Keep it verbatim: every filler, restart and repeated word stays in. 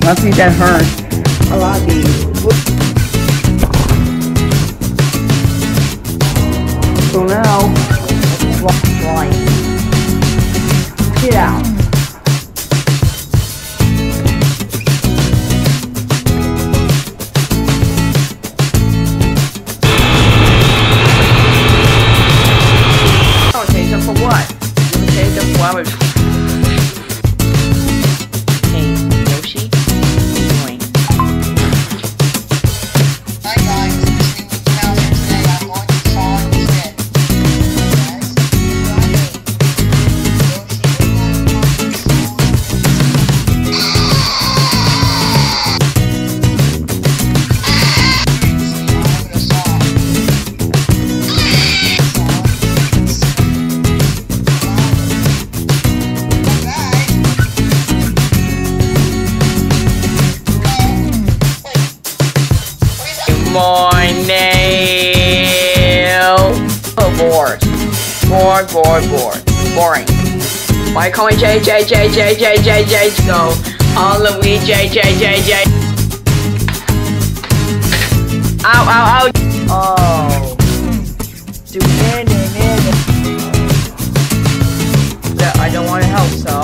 Nothing that hurts. A lot of these. So now, flying. Get out. For what? You take the flowers. Hey, Yoshi, what are you doing? Hi guys, listening with Bowser today. I'm going to solve this bit. Morning. Oh, bored. Bored, bored, bored. Boring. Why call me J, J, J, J, J, J, J, so all Luigi, J, J, J, J. Ow, ow, ow. Oh. Do, yeah, I don't want to help, so.